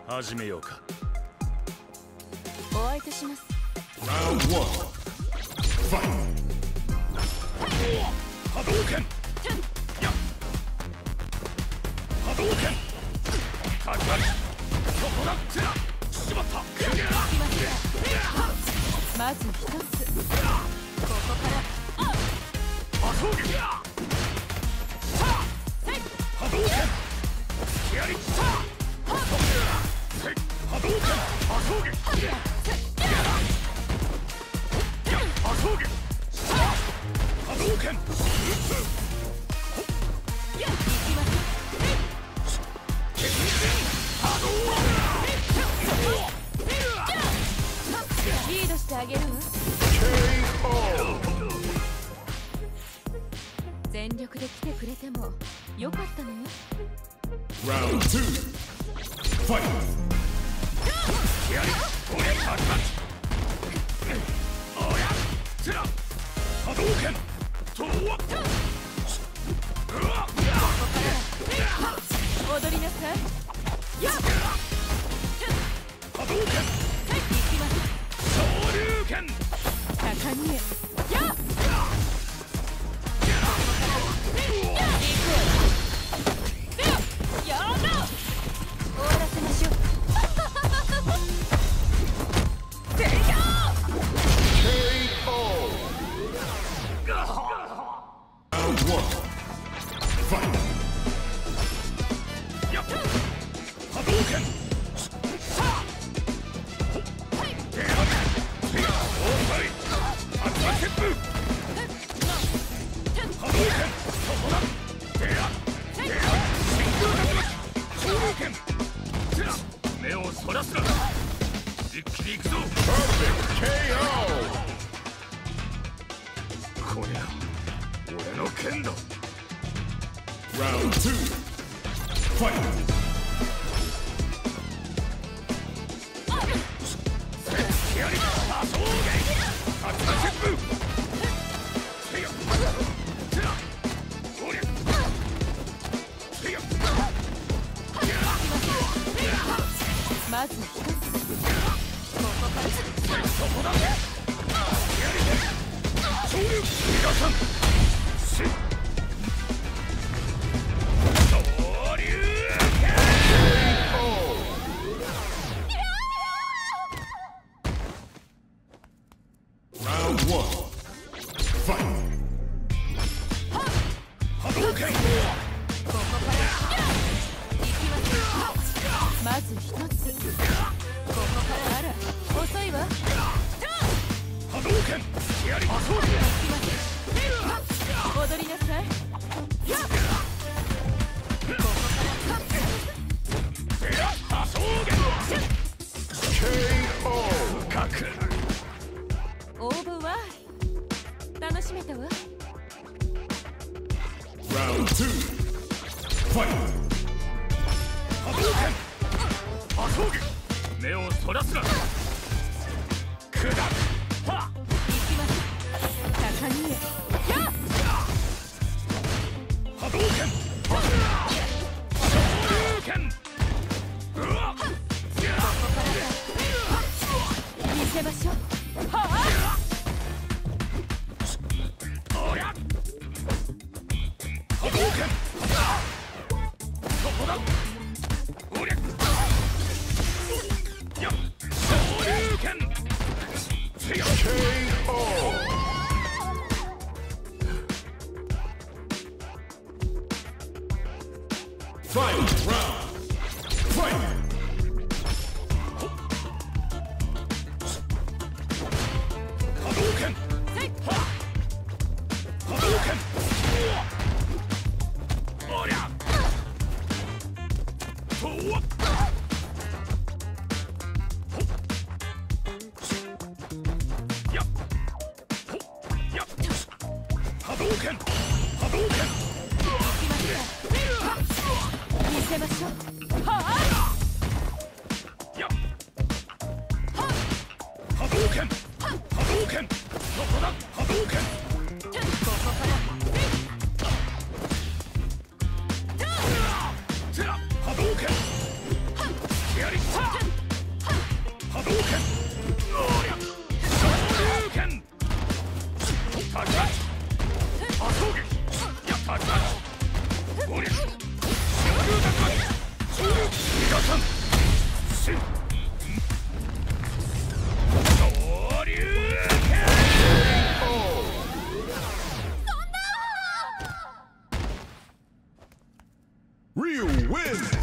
始めようか。 お相手します。 ラウンド1、ファイト。波動拳。波動拳。かき割り。そこだ。しまった。 まず一つ。ここから波動拳。波動拳。突きやり。波動拳。波動拳。波動拳。波動拳。 リードしてあげるわ。全力で来てくれてもよかったのよ。 ラウンド2、ファイト。やり、おや、パチパチ。おや、つら。波動拳。とわ。うわ。 踊りなさい。やっ。 波動拳。昇竜拳。 高見え。やっ。やだ。終わらせましょう。 目をそらすな。一気に行くぞ。これが俺の剣だ。ラウンド2、ファイト。やり、波動拳。アクターシップ。 まず一つ。ここからそこだ。やりで昇竜。皆さんし昇竜。ラウンド1、ファイト。波動拳。 ここから行きますよ。まず一つ。ここからあら遅いわ。 波動拳。やり、波動拳。 踊りなさい。ここから波動拳。KO。深く。 オーブワイ楽しめたわ。 ラウンド2、ファイト。波動拳。波動拳。目をそらすな。砕く。はっ。 行きます。高見え。やっ。 波動拳。昇竜拳。うわっ。 見せましょう。はあ。 おや。波動拳。そこだ。おりゃ。やっ。昇竜拳。KO。Final round. Fight. り波動拳おりゃ昇竜拳タクラチ波動撃やタクラチおりゃ昇竜タクラチ昇竜皆さんし昇竜拳 Ryu wins!